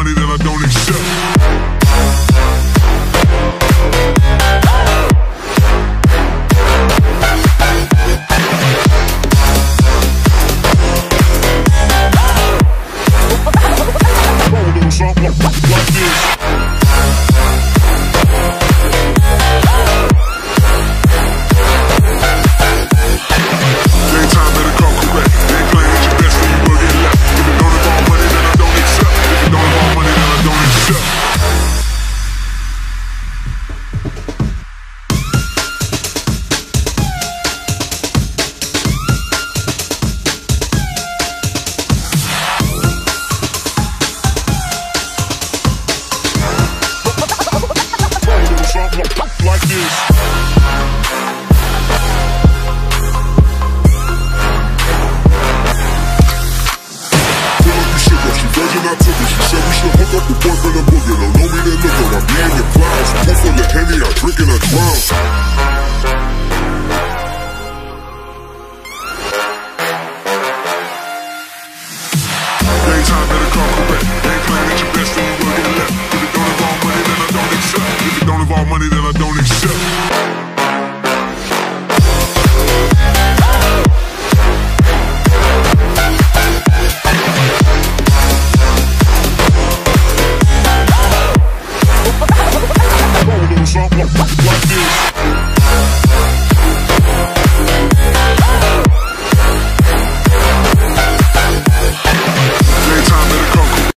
money that I don't accept. Something like this. Daytime better come correct. They ain't playing at your best, then you will get left. If it don't involve money, then I don't accept. If it don't involve money, then I don't accept. Like this. Pull up the sugar, she virgin, I took her. She said we should hook up the boyfriend and boogie. Don't know me, then look her. I'm being your clouds. Pool full of Henny, I drink and I drown.